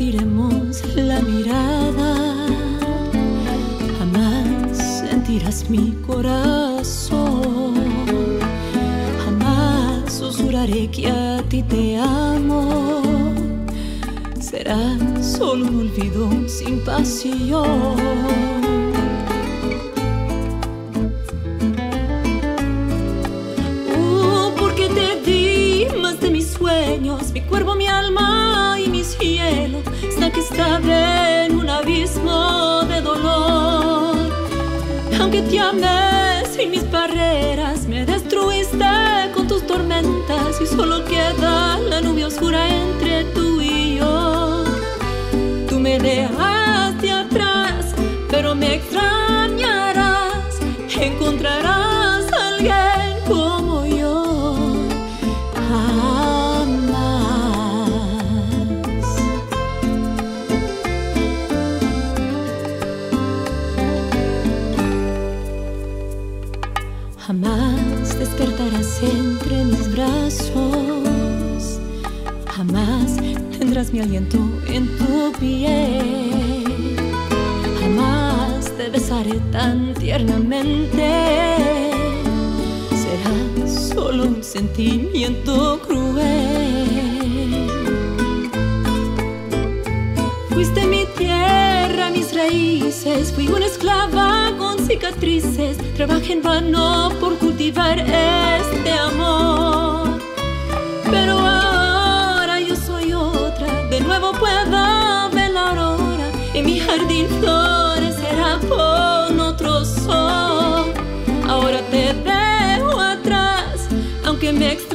compartiremos la mirada, jamás sentirás mi corazón, jamás susurraré que a ti te amo. Será solo un olvido sin pasión. Porque te di más de mis sueños, mi cuerpo, mi alma y mi cielo, hasta que estaba en un abismo de dolor. Aunque te amé sin mis barreras, me destruiste con tus tormentas y solo queda la nube oscura entre tú y yo. Tú me dejaste atrás, pero me extrañarás, encontrarás a alguien como yo. Jamás despertarás entre mis brazos, jamás tendrás mi aliento en tu piel, jamás te besaré tan tiernamente. Será solo un sentimiento cruel. Fuiste mi tierra, mis raíces, fui una esclava con cicatrices. Trabajé en vano por cultivar este amor, pero ahora yo soy otra. De nuevo puedo ver la aurora y mi jardín florecerá con otro sol. Ahora te dejo atrás, aunque me extrañes.